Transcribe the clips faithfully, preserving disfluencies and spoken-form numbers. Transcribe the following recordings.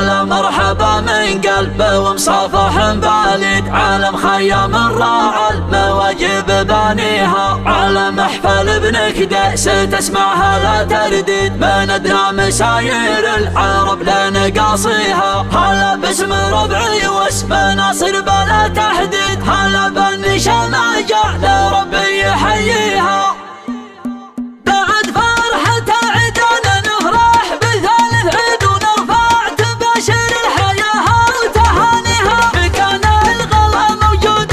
على مرحبا من قلب ومصافح باليد، على مخيم راعى المواجب بانيها، على محفل ابنك دأس تسمعها لا تردد، من ادنى مساير العرب لنقاصيها. هلا باسم ربعي واسم ناصر بلا تحديد، هلا بالنشا ما جاء لربي يحييها. بعد فرحة عيدنا نفرح بثالث عيد ونرفع تباشر الحياة وتهانيها، كان الغلا موجود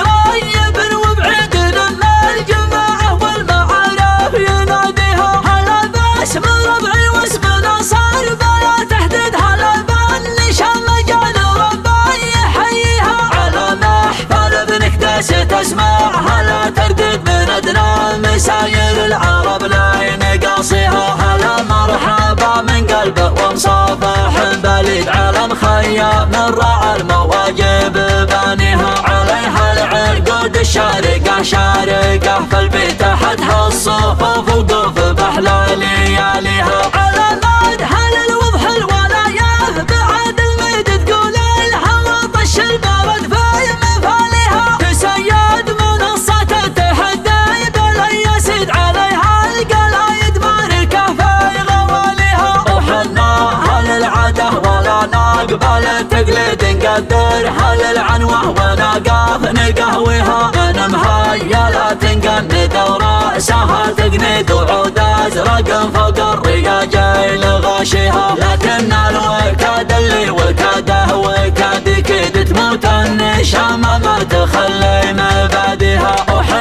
لقريب وبعيد لما الجماعة والمعارف يناديها. هلا باسم ربعي واسم ناصر بلا تحديد، هلا بالنشا مجال ربي يحييها، على محفل ابنك داس تسمعها لا تردد، من ادنى مساير العرب لا ينقاصيها. هلا مرحبا من قلبه ومصافح باليد، على مخيم راعى المواجب بانيها، عليها العقود الشارقة شارقة في البيت حدها الصفوف وقوف بأحلى لياليها، على مدح للوضح الولايات بعد الميد تقول الهوى طش البرد في مفاليها، تسيد منصة التحدي بلا يسد عليها القلايد ماركة في غواليها. وحناها للعاده ولا نقبل التقليد، نقدرها للعنوة ونقاف نقهويها، من مهيلة تنقند وراسها تقنيد وعود ازرق فوق الرياجيل غاشيها، لكن الوكاد اللي وكاده وكاد كيد تموت النشامة ما تخلي مبادئها.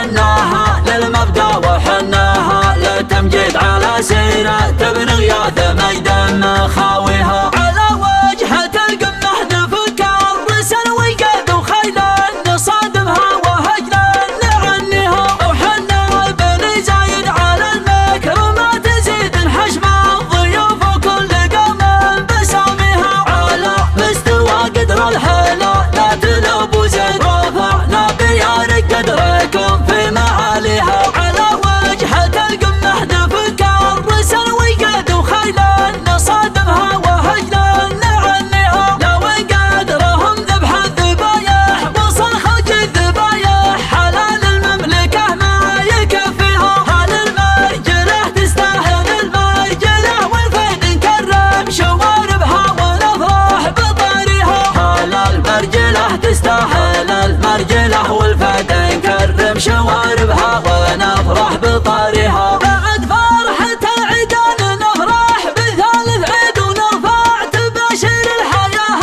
وحناها للمبدأ وحناها للتمجيد، على سيرة ابن غياث مجدا مخاويها، على وجهة القمة نفك الرسل والقيد وخيلا نصادمها وهجنا نعنيها. وحنا بن زايد على المكر ما تزيد انحشم الضيوف وكل قوم بساميها، على مستوى قدر الحلا لا تلوب زين، رفعنا بيارك قدركم في معاليها، على وجهة القمة نفك الرسل والقيد وخيلا نصادمها وهجنا نعنيها. لو قدرهم ذبح الذبايح وصل خلق الذبايح، حلال المملكة ما يكفيها، هل المرجلة تستاهل المرجلة والفيد نكرم شواربها ونفرح بطاريها، هل المرجلة تستاهل المرجلة والفيد نكرم شواربها ونفرح بطاريها. بعد فرحة عيدنا نفرح بثالث عيد ونرفع تباشر الحياة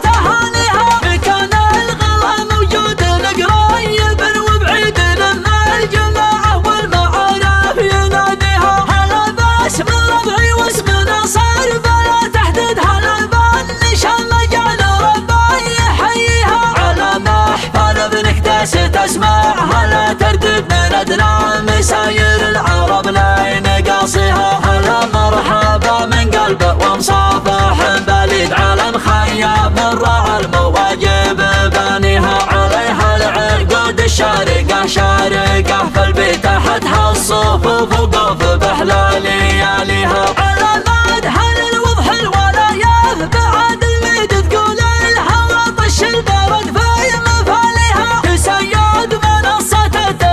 وتهانيها، كان الغلا موجود لقريب وبعيد لما الجماعة والمعارف يناديها. هلا باسم ربعي واسم ناصر بلا تحديد، هلا بالنشا مجال ربي يحييها، على محفل ابنك داس تسمعها لا تردد، من ادنى مساير العرب لا ينقاصيها. هلا مرحبا من قلبه ومصافح باليد، على مخيم راعى المواجب بانيها، عليها العقود الشارقة شارقة في البيت حدها الصفوف وقوف بأحلى لياليها، على مدح للوضح الولايات بعد الميد تقول الهوى طش البرد في مفاليها، تسيد منصة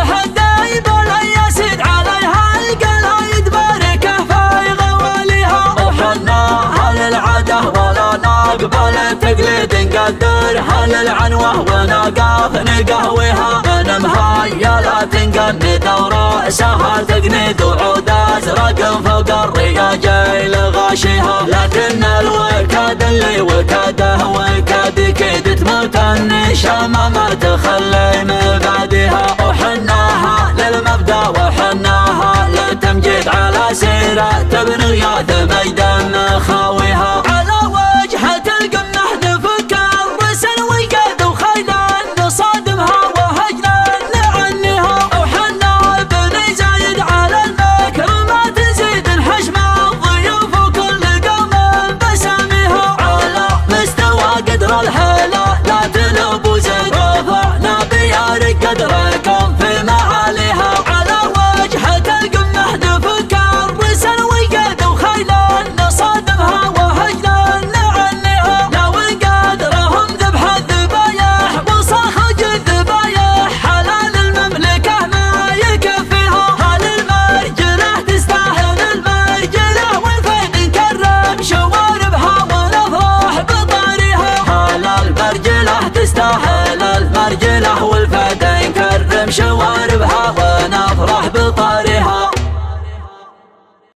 التحدي بلا يسد عليها القلايد ماركة في غواليها. وحناها للعاده ولا نقبل التقليد، نقدرها للعنوة ونقاف نقهويها، من مهيلة تنقند وراسها تقنيد وعود ازرق فوق الرياجيل غاشيها، لكن الوكاد اللي وكاده وكاد كيد تموت النشامة ما تخلي مبادئها. وحناها للمبدأ وحناها للتمجيد، على سيرة ابن غياث مجدا مخاويها.